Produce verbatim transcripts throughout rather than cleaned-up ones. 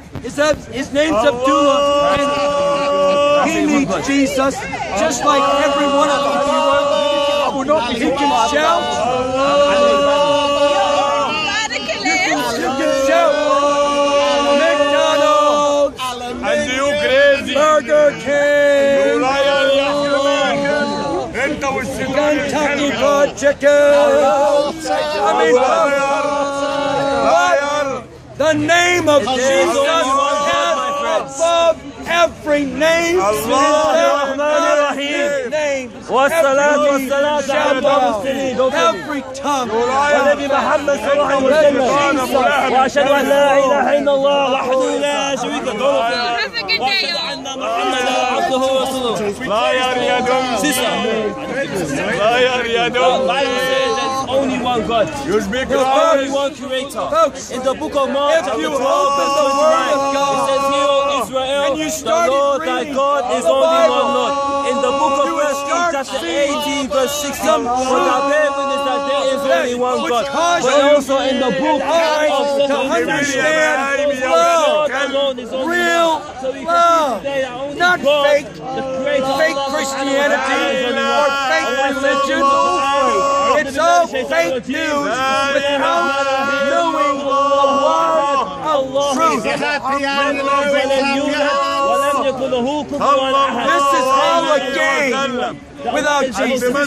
His, his name's Abdullah, and he needs Jesus just like every one of us. He can shout. You can shout. McDonald's. And you crazy. Burger King. Kentucky Fried Chicken. I mean, the name of Jesus is above every name. والصلاة والسلام على المرسلين Every tongue. ونبي محمد صلى الله عليه وسلم وأشهد أن لا إله إلا الله وحده لا شريك له وأشهد أن محمدا عبده ورسوله. لا يريدون. لا يريدون. Only one God. You speak only one Creator. In the book of Mark, chapter twelve, verse twenty-nine, it says, "Hear, O Israel, the Lord thy God is only one Lord." In the book of First Kings, chapter eighteen, verse sixteen, for thou bear witness that there is only one God. But also in the book of to understand love, real love, not fake, fake Christianity or fake religion. It's all fake news without knowing the word of truth. This is all a game without Jesus. The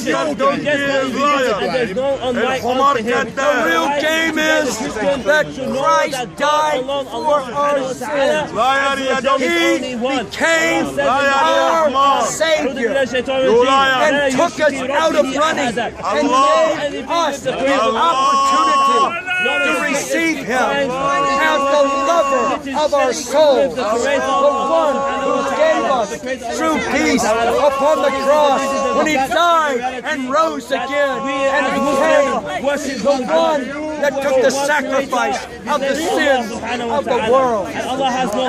real game is that Christ died for our sins. He became our Savior and took us out of running and gave us the opportunity to receive Him as the lover of our souls, the one who gave us true peace upon the cross when He died and rose again and became the one that took the sacrifice of the sins of the world.